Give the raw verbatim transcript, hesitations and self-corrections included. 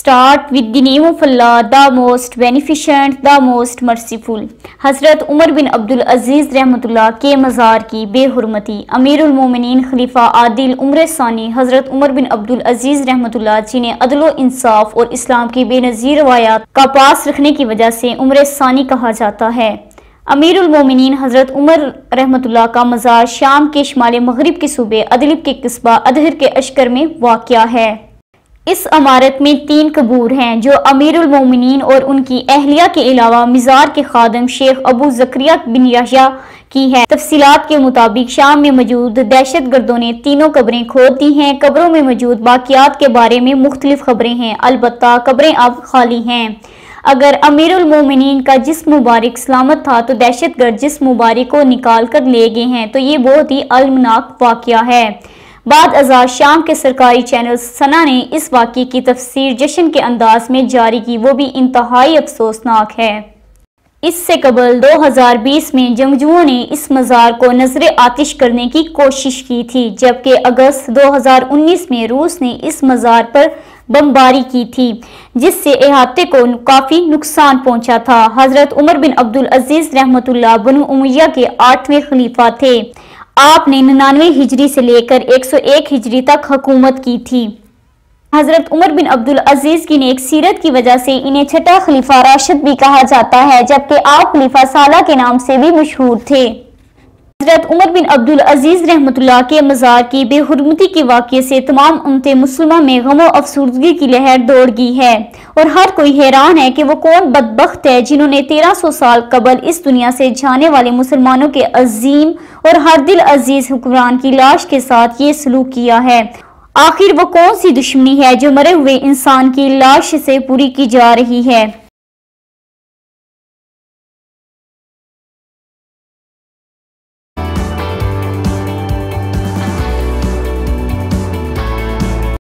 Start with the name of Allah, the most beneficent, the most merciful। हज़रत उमर बिन अब्दुल अजीज़ रहमतुल्लाह के मज़ार की बेहुरमती। अमीरुल मोमिनीन खलीफा आदिल उम्र सानी हज़रत उमर बिन अब्दुल अजीज़ रहमतुल्लाह, जिन्हें अदल इंसाफ और इस्लाम की बेनज़ीर रवायात का पास रखने की वजह से उम्र सानी कहा जाता है। अमीरुल मोमिनीन हज़रत उमर रहमतुल्लाह का मज़ार शाम के शुमाल मगरिब के सूबे अदलिब के कस्बा अदहर के अशकर में वाक़या है। इस इमारत में तीन कबूर हैं जो अमीरुल मोमिनीन और उनकी अहलिया के अलावा मिज़ार के खादम शेख अबू ज़करिया बिन याह्या की है। तफसीलात के मुताबिक शाम में मौजूद दहशत गर्दों ने तीनों कब्रें खोद दी हैं। कब्रों में मौजूद बाकियात के बारे में मुख्तलिफ खबरें हैं, अलबत्ता कब्रें अब खाली हैं। अगर अमीरुल मोमिनीन का जिस्म मुबारक सलामत था तो दहशत गर्द जिस्म मुबारक को निकाल कर ले गए हैं, तो ये बहुत ही अलमनाक वाक़या है। बाद अज़ार शाम के सरकारी चैनल सना ने इस वाक़े की तफसीर जश्न के अंदाज में जारी की, वो भी इंतहाई अफसोसनाक है। इससे कबल दो हज़ार बीस में जंगजुओं ने इस मज़ार को नजर आतिश करने की कोशिश की थी, जबकि अगस्त दो हज़ार उन्नीस में रूस ने इस मज़ार पर बमबारी की थी, जिससे अहाते को काफ़ी नुकसान पहुंचा था। हज़रत उमर बिन अब्दुल अजीज़ रहमतुल्लाह बनु उमैया के आठवें खलीफा थे। आपने निन्यानवे हिजरी से लेकर एक सौ एक हिजरी तक हुकूमत की थी। हज़रत उमर बिन अब्दुल अजीज़ की नेक सीरत की वजह से इन्हें छठा खलीफा राशिद भी कहा जाता है, जबकि आप खलीफा साला के नाम से भी मशहूर थे। हज़रत उमर बिन अब्दुल अजीज़ रहमतुल्लाह के मज़ार की बेहुरमती के वाक़े से तमाम उम्मते मुस्लिमा में गम और अफसुर्दगी की लहर दौड़ गई है और हर कोई हैरान है कि वो कौन बदबख्त है जिन्होंने तेरह सौ साल कबल इस दुनिया से जाने वाले मुसलमानों के अजीम और हर दिल अजीज हुक्मरान की लाश के साथ ये सलूक किया है। आखिर वो कौन सी दुश्मनी है जो मरे हुए इंसान की लाश से पूरी की जा रही है।